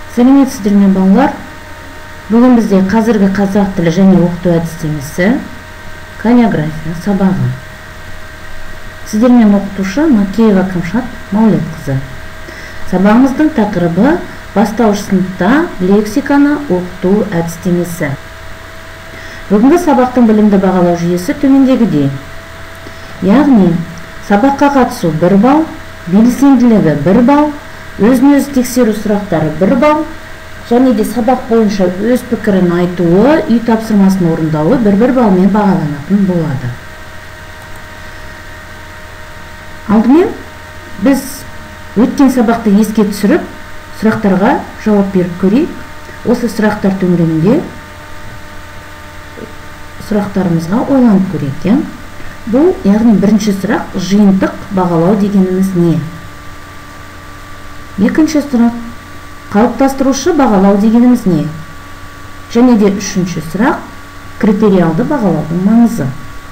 Сәлеметсіздер ме балалар? Бүгін бізде қазіргі қазақ тілі және оқыту әдістемесі каллиграфия сабағы. Сіздермен оқытушы Макеева Кымшат Маулетқызы. Сабағымыздың тақырыбы бастауыш сыныпта лексиканы оқыту әдістемесі. Бүгінгі сабақтың білімді бағалау жүйесі төмендегідей. Яғни, сабаққа қатысу 1 балл, белсенділігі 1 балл, өзін-өзі тексеру сұрақтары 1 балл, және де сабақ бойынша өз пікірін айтуы, үй тапсырмасын орындауы 1-1 балмен бағаланатын болады. Алдымен біз өткен сабақты еске түсіріп, сұрақтарға жауап беріп көрейік. Осы сұрақтар төңірегінде сұрақтарымызға ойланып көрейік. Бұл, яғни бірінші сұрақ, жиынтық бағалау дегеніміз не? Екінші сұрақ, қалыптастырушы бағалау дегеніміз не? Және де үшінші сұрақ, критериалды бағалаудың маңызы.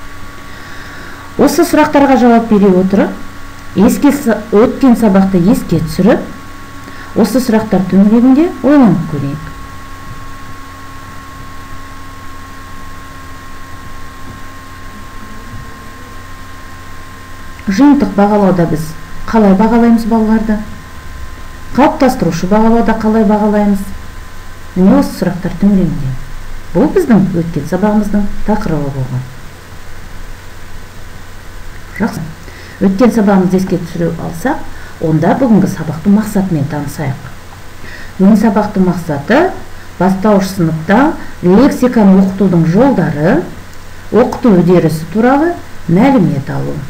Осы сұрақтарға жауап бере отырып, өткен сабақты еске түсіріп, осы сұрақтар төңірегінде ойланып көрейік. Жиынтық бағалауда біз қалай бағалаймыз балаларды? Қалыптастырушы бағалауда қалай бағалаймыз? Міне осы сұрақтар төңірегінде. Бұл біздің өткен сабағымыздың тақырыбы болған. Жақсы. Өткен сабағымызды еске түсіре алсақ, онда бүгінгі сабақтың мақсатымен танысайық. Бүгінгі сабақтың мақсаты бастауыш сыныпта лексиканы оқытудың жолдары, оқыту үдерісі туралы мәлімет алу.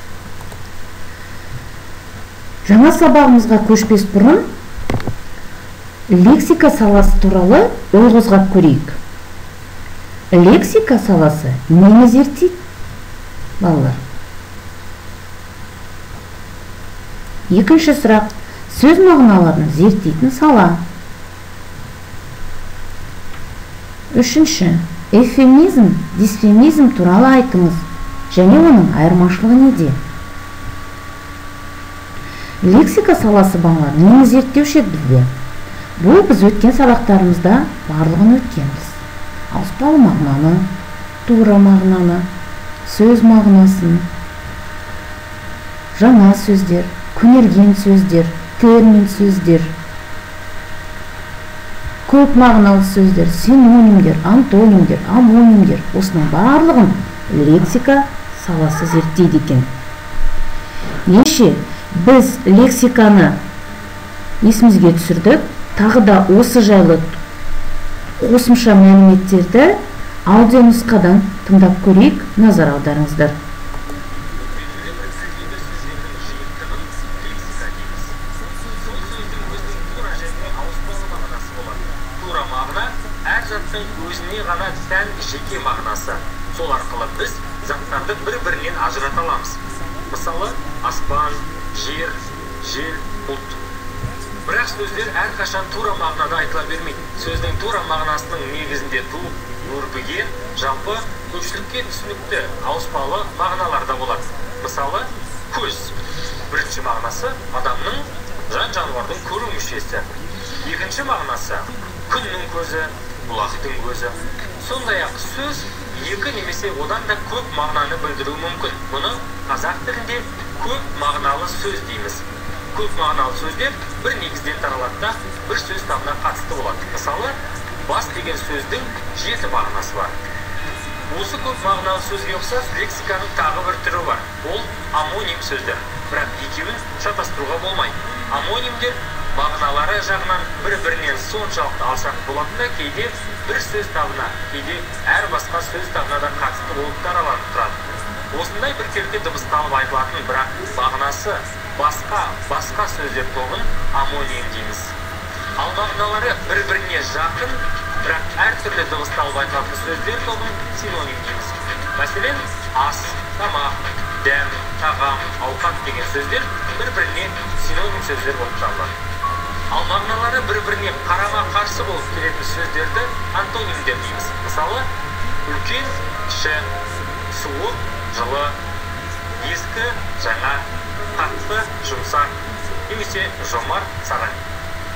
Жаңа сабағымызға көшпес бұрын лексика саласы туралы ой қозғап көрейік. Лексика саласы нені зерттейді, балалар? Екінші сұрақ, сөз мағыналарын зерттейтін сала. Үшінші, эвфемизм, дисфемизм туралы айтыңыз, және оның айырмашылығы неде? Лексика саласы балалар нені зерттеуші еді бізде? Бұл біз өткен сабақтарымызда барлығын өткенбіз. Ауыспалы мағынаны, тура мағынаны, сөз мағынасын, жаңа сөздер, көнерген сөздер, термин сөздер, көп мағыналы сөздер, синонимдер, антонимдер, амонимдер, осының барлығын лексика саласы зерттейді екен. Еше біз лексиканы есімізге түсірдік, тағы да осы жайлы қосымша мәліметтерді аудионұсқадан тыңдап көрейік, назар аударыңыздар. Тура мағына әр заттың өзіне ғана тән жеке мағынасы. Сол арқылы біз заттарды бір-бірінен ажырата аламыз. Мысалы, аспан, жер, жел, бұлт. Бірақ сөздер әрқашан тура мағынада айтыла бермейді. Сөздің тура мағынасының негізінде туып, өрбіген, жалпы көпшілікке түсінікті ауыспалы мағыналарда болады. Мысалы, көз. Бірінші мағынасы адамның, жан-жануардың көру мүшесі. Екінші мағынасы күннің көзі, бұлақтың көзі. Сондай-ақ сөз екі немесе одан да көп мағынаны білдіруі мүмкін. Бұны қазақ тілінде көп мағыналы сөз дейміз. Көп мағыналы сөздер бір негізден таралады да бір сөз табына қатысты болады. Мысалы, бас деген сөздің 7 мағынасы бар. Осы көп мағыналы сөзге ұқсас лексиканың тағы бір түрі бар. Ол амоним сөздер. Бірақ екеуін шатастыруға болмайды. Амонимдер мағыналары жағынан бір-бірінен соншалықты алшақ болатында кейде бір сөз табына, кейде әр басқа сөз табына да қатысты болып тараланып тұрады. Осындай біркелкі дыбысталып айтылатын, бірақ мағынасы басқа сөздер тобын амоним дейміз. Ал мағыналары бір-біріне жақын, бірақ әртүрлі дыбысталып айтылатын сөздер тобын синоним дейміз. Мәселен, ас, тамақ, дәм, тағам, ауқат деген сөздер бір-біріне синоним сөздер болып табылады. Ал мағыналары бір-біріне қарама-қарсы болып келетін сөздерді антонимдер дейміз. Мысалы, үлкен, кіші, суық, жылы, ескі, жаңа, қатты, жұмсақ, немесе жомарт, сараң.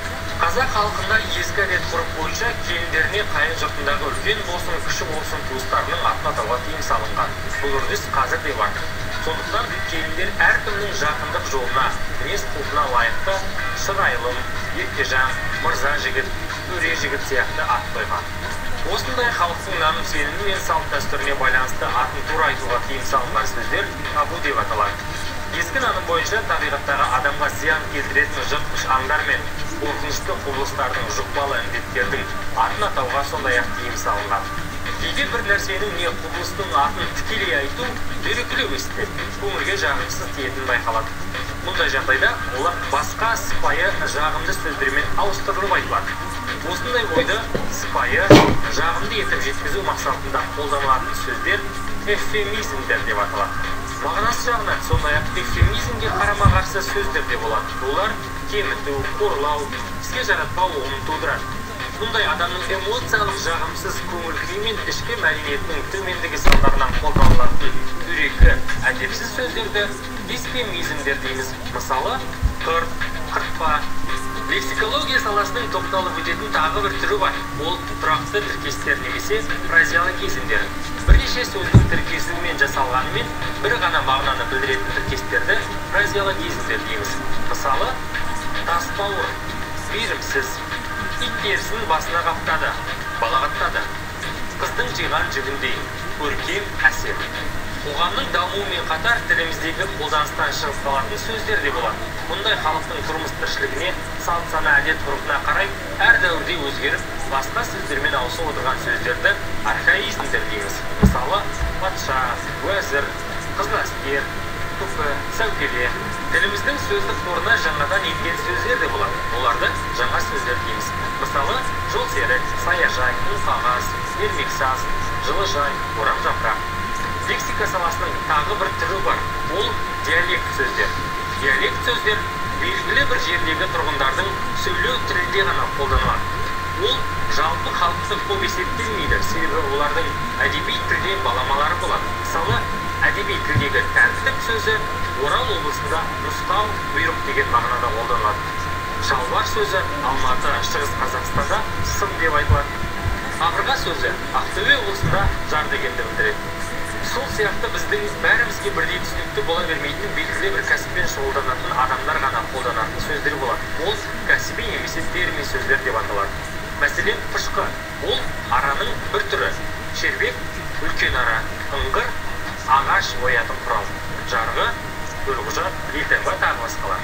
Қазақ халқында ескі әдет ғұрып бойынша келіндеріне қайын жұртындағы үлкен болсын, кіші болсын туыстарының атын атауға тыйым салынған. Бұл үрдіс қазір де бар. Сондықтан келіндер әркімнің жақындық жолына, мінез құлқына лайықты Шырайлым, Еркежан, Мырза жігіт, Өре жігіт сияқты ат қойған. Осындай халықтың наным сенімі мен салт дәстүріне байланысты атын тура айтуға тыйым салынған сөздер табу деп аталады. Ескі наным бойынша табиғаттағы адамға зиян келтіретін жыртқыш аңдар мен қорқынышты құбылыстардың, жұқпалы індеттердің атын атауға сондай-ақ тыйым салынған. Кейде бір нәрсенің не құбылыстың атын тікелей айту дөрекілеу істе, көңілге жағымсыз тиетіні байқалады. Мұндай жағдайда олар басқа сыпайы жағымды сөздермен ауыстырылып айтылады. Осындай ойды сыпайы жағымды етіп жеткізу мақсатында қолданылатын сөздер эвфемизмдер деп аталады. Мағынасы жағынан сондай-ақ эвфемизмге қарама-қарсы сөздер де болады. Олар кеміту, қорлау, іске жаратпау ұғымын тудырады. Мұндай адамның эмоциялық жағымсыз көңіл-күйі мен ішкі мәдениетінің төмендігі салдарынан қолданылатын дөрекі, әдепсіз сөздерді дисфемизмдер дейміз. Мысалы, қырт, қыртпа. Лексикология саласының тоқталып өтетін тағы бір түрі бар. Ол тұрақты тіркестер немесе фразеологизмдер. Бірнеше сөздің тіркесуімен жасалғанымен бір ғана мағынаны білдіретін тіркестерді фразеологизмдер дейміз. Мысалы, тасбауыр, мейірімсіз, ит терісін басына қаптады, балағаттады. Қыздың жиған жүгіндей, көркем, әсем. Қоғамның дамуымен қатар тіліміздегі қолданыстан шығып қалатын сөздер де болады. Мұндай халықтың тұрмыс тіршілігіне, салт сана әдет ғұрпына қарай әр дәуірде өзгеріп, басқа сөздермен ауысып отырған сөздерді архаизмдер дейміз. Мысалы, патша, уәзір, қызыләскер, күпі, сәукеле. Тіліміздің сөздік қорына жаңадан енген сөздер де болады. Оларды жаңа сөздер дейміз. Мысалы, жолсерік, саяжай, ұлқағаз, ермексаз, жылыжай, орамжапырақ. Лексика саласының тағы бір түрі бар. Ол диалект сөздер. Диалект сөздер белгілі бір жердегі тұрғындардың сөйлеу тілінде ғана қолданылады. Ол жалпы халықты көп есептелмейді, себебі олардың әдеби тілде баламалары болады. Мысалы, әдеби тілдегі тәртіп сөзі Орал облысында нұсқау, бұйрық деген мағынада қолданылады. Шалбар сөзі Алматы, Шығыс Қазақстанда сын деп айтылады. Ақырға сөзі Ақтөбе облысында жар дегенді білдіреді. Сол сияқты біздің бәрімізге бірдей түсінікті бола бермейтін белгілі бір кәсіппен шұғылданатын адамдар ғана қолданатын сөздер болады. Ол кәсіби немесе термин сөздер деп аталады. Мәселен, пышқы ол араның бір түрі. Шербек үлкен ара, ыңғыр ағаш оятын құрал, жарғы өлғұжат, елтаңба тағы басқалар.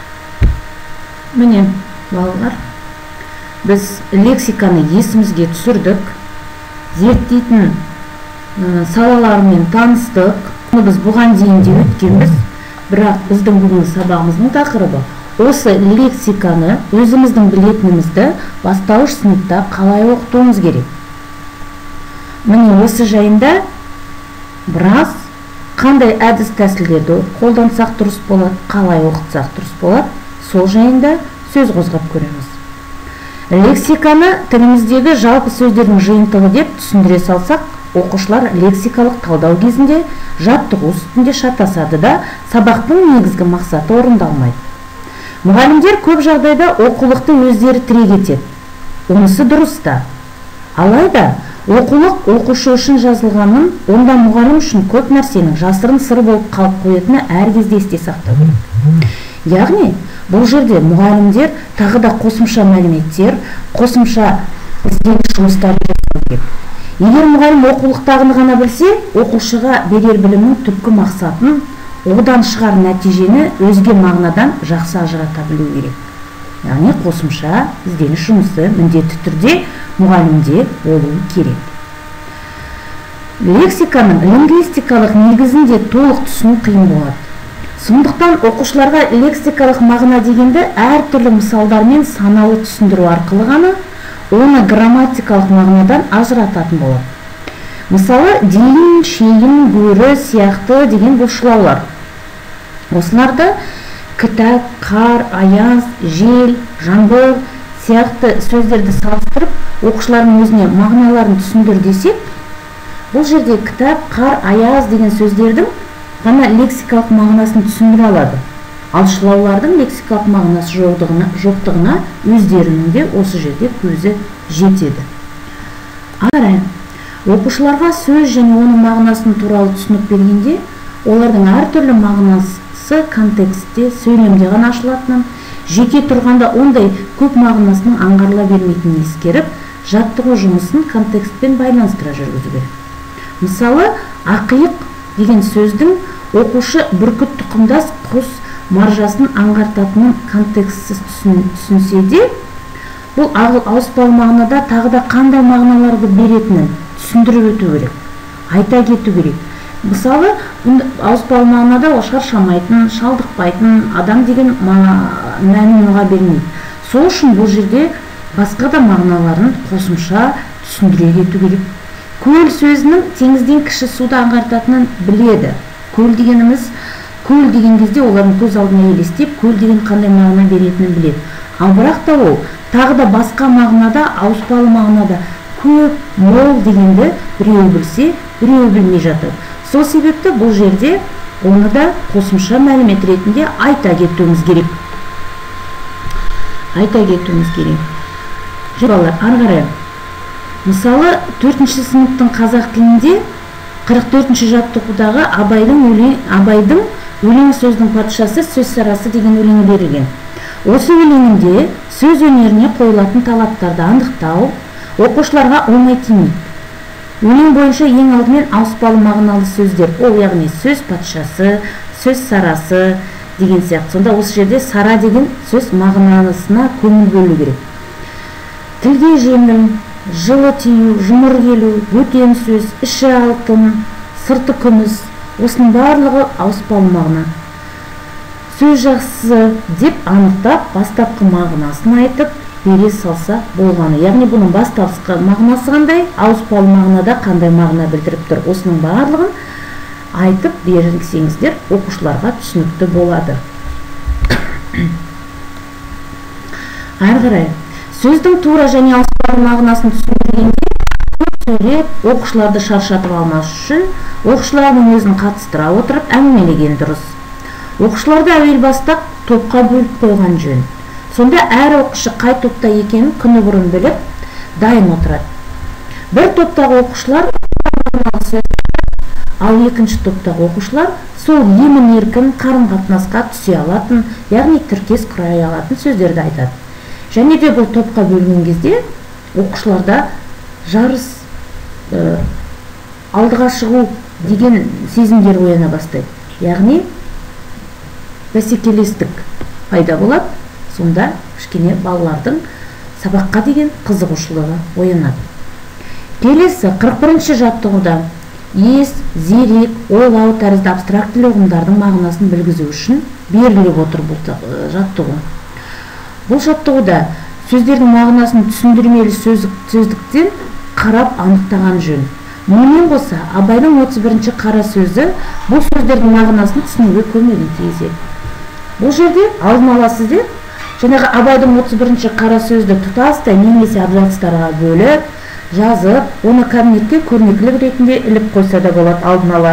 Міне, балалар, біз лексиканы есімізге түсірдік, зерттейтін салаларымен таныстық. Біз бұған дейін де өткенбіз, бірақ біздің бүгінгі сабағымыздың тақырыбы осы лексиканы өзіміздің білетінімізді бастауыш сыныпта қалай оқытуымыз керек. Міне осы жайында біраз қандай әдіс тәсілдерді қолдансақ дұрыс болады, қалай оқытсақ дұрыс болады, сол жайында сөз қозғап көреміз. Лексиканы тіліміздегі жалпы сөздердің жиынтығы деп түсіндіре салсақ, оқушылар лексикалық талдау кезінде жаттығу үстінде шатасады да, сабақтың негізгі мақсаты орындалмайды. Мұғалімдер көп жағдайда оқулықты өздері тірек етеді. Онысы дұрыс та. Алайда оқулық оқушы үшін жазылғанын, онда мұғалім үшін көп нәрсенің жасырын сыр болып қалып қоятыны әр кезде есте сақтау керек. Яғни, бұл жерде мұғалімдер тағы да қосымша мәліметтер, қосымша ізденіс жұмыстарын жасау керек. Егер мұғалім оқулықтағыны ғана білсе, оқушыға берер білімнің түпкі мақсатын, одан шығар нәтижені өзге мағынадан жақсы ажырата білу керек. Яғни қосымша ізденіс жұмысы міндетті түрде мұғалімде болуы керек. Лексиканың лингвистикалық негізінде толық түсіну қиын болады. Сондықтан оқушыларға лексикалық мағына дегенді әртүрлі мысалдармен саналы түсіндіру арқылы ғана оны грамматикалық мағынадан ажырататын болады. Мысалы, дейін, шейін, бөрі сияқты деген бұлшылаулар. Осыларды кітап, қар, аяз, жел, жаңбыр сияқты сөздерді салыстырып, оқушылардың өзіне мағыналарын түсіндір десек, бұл жерде кітап, қар, аяз деген сөздердің ғана лексикалық мағынасын түсіндіре алады. алшылаулардың лексикалық мағынасы жоқтығына өздерінің де осы жерде көзі жетеді. Ары оқушыларға сөз және оның мағынасын туралы түсінік бергенде, олардың әртүрлі мағынасы контекстте, сөйлемде ғана ашылатынын, жеке тұрғанда ондай көп мағынасының аңғарыла бермейтінін ескеріп, жаттығу жұмысын контекстпен байланыстыра жүргізу керек. Мысалы, ақиық деген сөздің оқушы бүркіт тұқымдас құс маржасын аңғартатынын контекстсіз түсінсе де, бұл ауыспалы мағынада тағы да қандай мағыналарды беретінін түсіндіріп өту керек, айта кету керек. Мысалы, ауыспалы мағынада ол шаршамайтын, шалдықпайтын адам деген мәнін ұға бермейді. Сол үшін бұл жерде басқа да мағыналарын қосымша түсіндіре кету керек. Көл сөзінің теңізден кіші суды аңғартатынын біледі. Көл дегеніміз, көл деген кезде олардың көз алдына елестеп, көл деген қандай мағына беретінін біледі. Ал бірақ та ол тағы да басқа мағынада, ауыспалы мағынада көп, мол дегенді біреу білсе, біреу білмей жатыр. Сол себепті бұл жерде оны да қосымша мәлімет ретінде айта кетуіміз керек. Балалар, ары қарай. Мысалы, 4-ші сыныптың қазақ тілінде 44-ші жаттығудағы Абайдың өлең сөздің патшасы, сөз сарасы деген өлеңі берілген. Осы өлеңінде сөз өнеріне қойылатын талаптарды анықтау оқушыларға оңай тимейді. Өлең бойынша ең алдымен ауыспалы мағыналы сөздер, ол яғни сөз патшасы, сөз сарасы деген сияқты. Сонда осы жерде сара деген сөз мағынасына көңіл бөлу керек. Тілге жеңіл, жылы тию, жұмыр келу, бөтен сөз, іші алтын, сырты күміс, осының барлығы ауыспалы мағына. Сөз жақсы деп анықтап, бастапқы мағынасын айтып бере салса болғаны. Яғни бұның бастапқы мағынасы қандай, ауыспалы мағынада қандай мағына білдіріп тұр. Осының барлығын айтып берсеңіздер, оқушыларға түсінікті болады. Ары қарай, сөздің тура және ауыспалы мағынасын түсіндіргенде, көп сөйлеп, оқушыларды шаршатып алмас үшін, оқушылардың өзін қатыстыра отырып әңгімелеген дұрыс. Оқушыларды әуел бастап топқа бөліп қойған жөн. Сонда әр оқушы қай топта екенін күні бұрын біліп, дайын отырады. Бір топтағы оқушылар ал екінші топтағы оқушылар сол емін-еркін қарым-қатынасқа түсе алатын, яғни тіркес құрай алатын сөздерді айтады. Және де бұл топқа бөлген кезде оқушыларда жарыс, алдыға шығу деген сезімдер ояна бастайды. Яғни бәсекелестік пайда болады. Сонда кішкене балалардың сабаққа деген қызығушылығы оянады. Келесі 41-ші жаттығуда ес, зерек, ойлау тәрізді абстрактілі ұғымдардың мағынасын білгізу үшін беріліп отыр бұл жаттығу. Бұл жаттығуда сөздердің мағынасын түсіндірмелі сөздіктен қарап анықтаған жөн. Мұнымен қоса, Абайдың 31-ші қара сөзі бұл сөздердің мағынасын түсінуге көмегін тигізеді. Бұл жерде алдын ала сіздер жаңағы Абайдың 31-ші қара сөзді тұтастай немесе абзацтарға бөліп, жазып, оны кабинетке көрнекілік ретінде іліп қойса да болады алдын ала.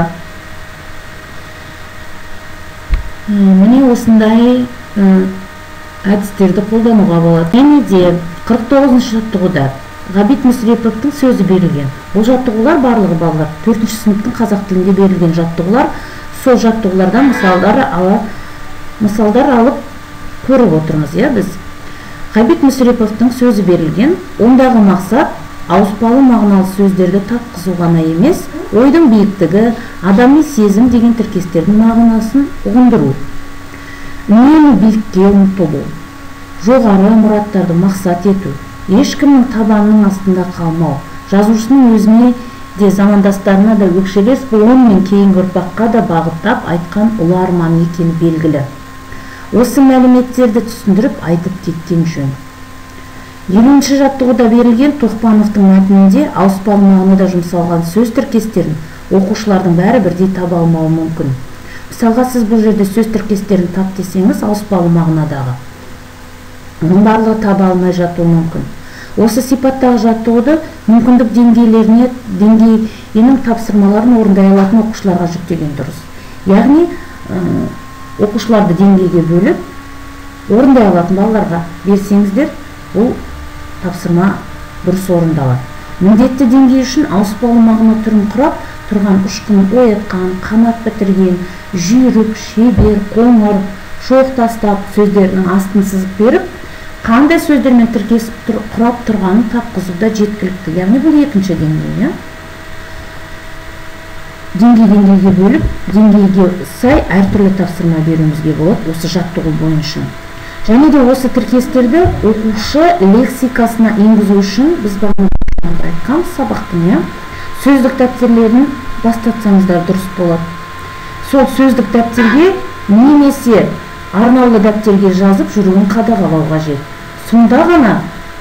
Міне осындай әдістерді қолдануға болады. Және де 49-ші жаттығуда Ғабит Мүсіреповтің сөзі берілген. Бұл жаттығулар барлығы балалар 4-ші сыныптың қазақ тілінде берілген жаттығулар. Сол жаттығулардан мысалдар алып көріп отырмыз, біз. Ғабит Мүсіреповтің сөзі берілген. Ондағы мақсат ауыспалы мағыналы сөздерді тапқызу ғана емес, ойдың биіктігі, адами сезім деген тіркестердің мағынасын ұғындыру. Үнемі биікке ұмтылу, жоғары мұраттарды мақсат ету, ешкімнің табанының астында қалмау, жазушының өзіне де замандастарына да өкшелес буын мен кейінгі ұрпаққа да бағыттап айтқан ұлы арман екені белгілі. Осы мәліметтерді түсіндіріп айтып кеткен жөн. 50-ші жаттығуда берілген Тоқпановтың мәтінінде ауыспалы мағынада жұмсалған сөз тіркестерін оқушылардың бәрі бірдей таба алмауы мүмкін. Мысалға, сіз бұл жерде сөз тіркестерін тап десеңіз, ауыспалы мағынадағы оның барлығы таба алмай жатуы мүмкін. Осы сипаттағы жаттығуды мүмкіндік деңгейінің тапсырмаларын орындай алатын оқушыларға жүктеген дұрыс. Яғни окуушуларды деңгейге бөлүп орундай алатын балдарга берсеңиздер, бул тапсырма дұрыс орындалат. Міндетті деңгей үшін ауыспалы мағына түрін құрап тұрған ұшқын, оятқан, қанат бітірген, жүйрік, шебер, қоңыр, шоқ тастап сөздерінің астын сызып беріп, қандай сөздермен тіркесіп құрап тұрғанын тапқызуда жеткілікті. Яғни бұл екінші деңгей. Деңгейге бөліп, деңгейге сай әртүрлі тапсырма беруімізге болады осы жаттығу бойынша. Және де осы тіркестерді оқушы лексикасына енгізу үшін біз бағана айтқан сабақтың сөздік дәптерлерін бастатсаңыздар дұрыс болады. Сол сөздік дәптерге немесе арнаулы дәптерге жазып жүруін қадағалау қажет. Сонда ғана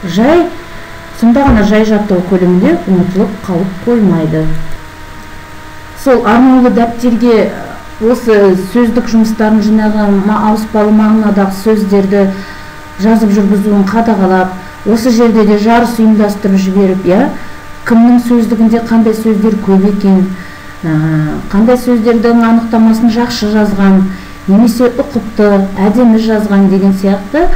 жай жаттығу көлемінде ұмытылып қалып қоймайды. Сол арнаулы дәптерге осы сөздік жұмыстарын жинаған ауыспалы мағынадағы сөздерді жазып жүргізуін қадағалап, осы жерде де жарыс ұйымдастырып жіберіп, кімнің сөздігінде қандай сөздер көп екен, қандай сөздердің анықтамасын жақсы жазған, немесе ұқыпты, әдемі жазған деген сияқты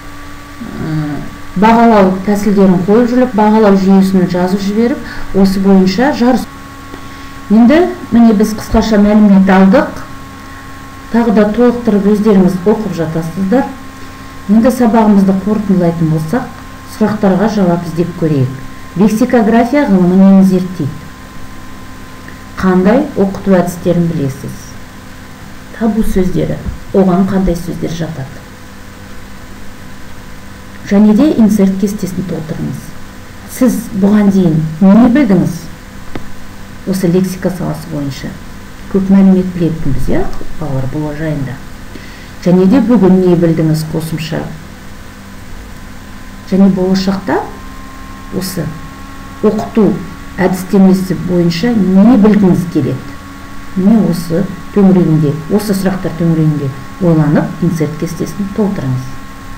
бағалау тәсілдерін қойып жүріп, бағалау жүйесін жазып жіберіп, осы бойынша жарыс. Енді міне біз қысқаша мәлімет алдық. Тағы да толықтырып өздеріңіз оқып жатасыздар. Енді сабағымызды қорытындылайтын болсақ, сұрақтарға жауап іздеп көрейік. Лексикография ғылымы нені зерттейді? Қандай оқыту әдістерін білесіз? Табу сөздері, оған қандай сөздер жатады? Және де инсерт кестесін толтырыңыз. Сіз бұған дейін не білдіңіз? Осы лексика саласы бойынша көп мәлімет білетінбіз, балалар бұл жайында. Және де бүгін не білдіңіз қосымша? Және болашақта осы оқыту әдістемесі бойынша не білгіңіз келеді? Не осы төңірегінде, осы сұрақтар төңірегінде ойланып, инсерт кестесін толтырыңыз.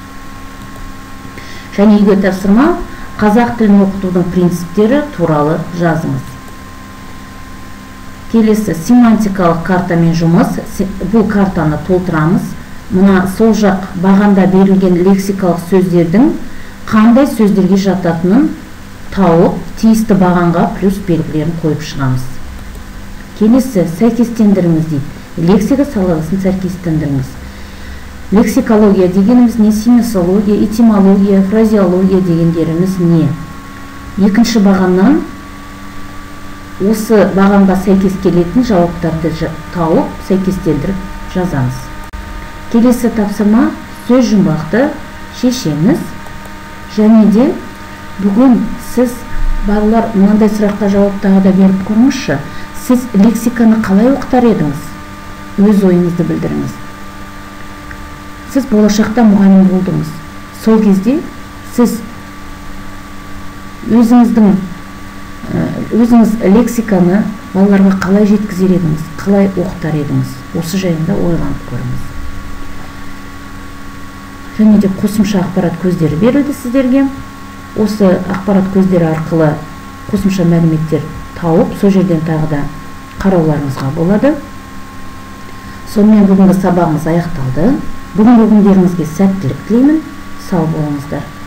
Және үйге тапсырма, қазақ тілін оқытудың принциптері туралы жазыңыз. Келесі семантикалық картамен жұмыс. Бұл картаны толтырамыз. Мына сол жақ бағанда берілген лексикалық сөздердің қандай сөздерге жататынын тауып, тиісті бағанға плюс белгілерін қойып шығамыз. Келесі сәйкестендіріңіз дейді. Лексика саласын сәйкестендіріңіз. Лексикология дегеніміз не? Семиология, этимология, фразеология дегендеріміз не? Екінші бағаннан осы бағанға сәйкес келетін жауаптарды тауып, сәйкестендіріп жазамыз. Келесі тапсырма, сөз жұмбақты шешеңіз. Және де бүгін сіз балалар мынандай сұраққа жауаптағы да беріп көріңізші. Сіз лексиканы қалай оқытар едіңіз? Өз ойыңызды білдіріңіз. Сіз болашақта мұғалім болдыңыз. Сол кезде сіз өзіңіз лексиканы балаларға қалай жеткізер едіңіз, қалай оқытар едіңіз? Осы жайында ойланып көріңіз. Және де қосымша ақпарат көздері берілді сіздерге. Осы ақпарат көздері арқылы қосымша мәліметтер тауып, сол жерден тағы да қарауларыңызға болады. Сонымен бүгінгі сабағымыз аяқталды. Бүгінгі күндеріңізге сәттілік тілеймін. Сау болыңыздар.